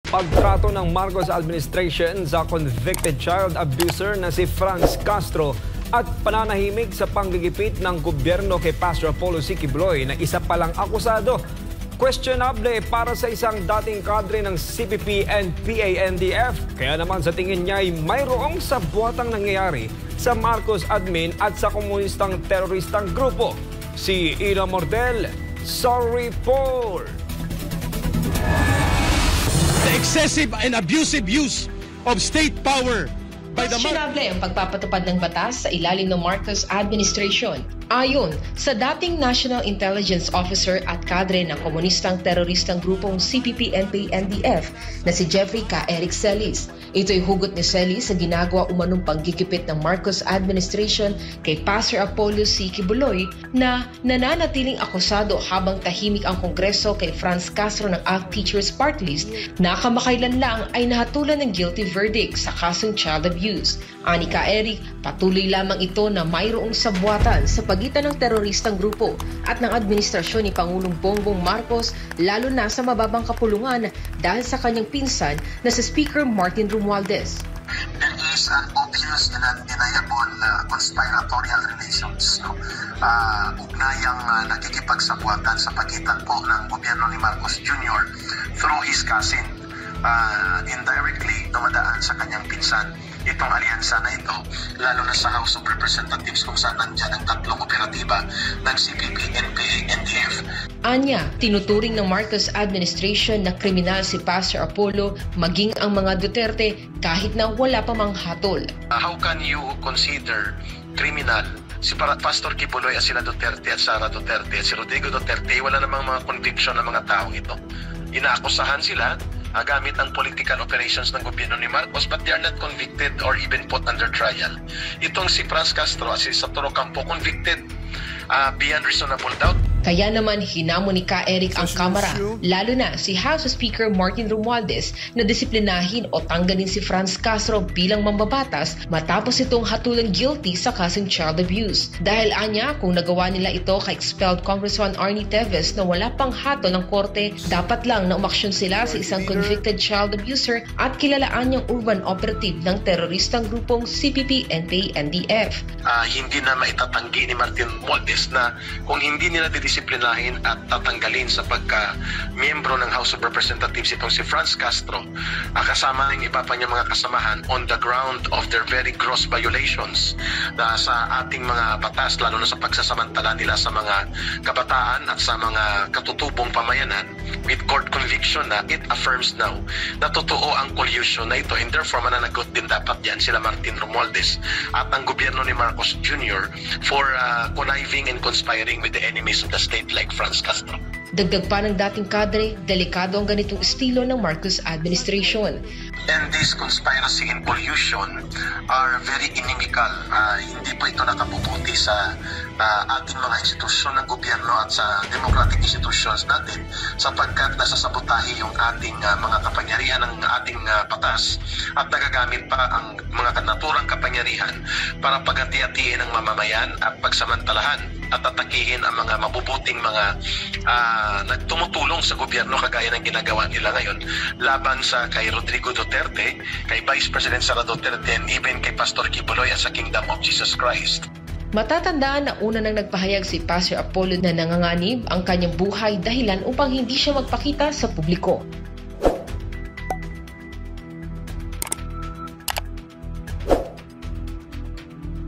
pagtrato ng Marcos administration sa convicted child abuser na si Franz Castro at pananahimik sa panggigipit ng gobyerno kay Pastor Apollo C. Quiboloy na isa palang akusado. Questionable para sa isang dating kadre ng CPP and PANDF. Kaya naman sa tingin niya ay mayroong sabwatang nangyayari sa Marcos admin at sa komunistang teroristang grupo. Si Ina Mordel, sorry Paul. The excessive and abusive use of state power by the Questionable ang pagpapatupad ng batas sa ilalim ng Marcos administration. Ayon sa dating National Intelligence Officer at kadre ng komunistang teroristang grupong CPP and PANDF na si Jeffrey K. Eric Celis. Ito'y hugot ni Celis sa ginagawa umanong panggigipit ng Marcos administration kay Pastor Apollo C. Quiboloy na nananatiling akusado habang tahimik ang Kongreso kay Franz Castro ng ACT Teachers Part List na kamakailan lang ay nahatulan ng guilty verdict sa kasong child abuse. Ani K. Eric, patuloy lamang ito na mayroong sabwatan sa pagitan ng teroristang grupo at ng administrasyon ni Pangulong Bongbong Marcos lalo na sa mababang kapulungan dahil sa kanyang pinsan na si Speaker Martin Romualdez. There is an obvious and undeniable conspiratorial relations. Ugnayang nakikipagsabwatan sa pagitan po ng gobyerno ni Marcos Jr. through his cousin. Indirectly dumadaan sa kanyang pinsan itong alyansa na ito, lalo na sa House of Representatives kung saan nandyan ang tatlong operatiba ng CPP, NPA, NDF. Anya, tinuturing ng Marcos administration na kriminal si Pastor Apollo maging ang mga Duterte kahit na wala pa mang hatol. How can you consider criminal si Pastor Quiboloy at sila Duterte at Sara Duterte at si Rodrigo Duterte? Wala namang mga conviction ng mga taong ito. Inaakusahan sila gamit ang political operations ng gobyerno ni Marcos, but they are not convicted or even put under trial. Itong si Franz Castro at si Saturo Campo convicted beyond reasonable doubt. Kaya naman hinamon ni K. Eric ang Kamara, lalo na si House Speaker Martin Romualdez na disiplinahin o tanggalin si Franz Castro bilang mambabatas matapos itong hatulang guilty sa kasong child abuse. Dahil anya, kung nagawa nila ito kay expelled Congressman Arnie Teves na wala pang hatol ng korte, dapat lang na umaksyon sila sa isang convicted child abuser at kilalaan niyang urban operative ng teroristang grupong CPP, NPA, NDF. Hindi na maitatanggi ni Martin Romualdez na kung hindi nila disiplinahin at tatanggalin sa pagka-miyembro ng House of Representatives itong si Franz Castro, kasama ng iba pa niyang mga kasamahan on the ground of their very gross violations na sa ating mga batas, lalo na sa pagsasamantala nila sa mga kabataan at sa mga katutubong pamayanan, with court conviction na it affirms now na totoo ang collusion na ito, and therefore mananagot din dapat yan sila Martin Romualdez at ang gobyerno ni Marcos Jr. for conniving and conspiring with the enemies of the state like Franz Castro. Dagdag pa ng dating kadre, delikado ang ganitong estilo ng Marcos administration. And this conspiracy and collusion are very inimical. Hindi po ito nakabubuti sa ating mga institusyon ng gobyerno at sa democratic institutions natin sapagkat nasasabotahe yung ating mga kapangyarihan ng ating batas at nagagamit pa ang mga naturang kapangyarihan para paghati-hatiin ang mamamayan at pagsamantalahan at atakihin ang mga mabubuting mga nagtumutulong sa gobyerno kagaya ng ginagawa nila ngayon laban sa kay Rodrigo Duterte, kay Vice President Sara Duterte, and even kay Pastor Quiboloy at sa Kingdom of Jesus Christ. Matatandaan na una nang nagpahayag si Pastor Apollo na nanganganib ang kanyang buhay dahilan upang hindi siya magpakita sa publiko.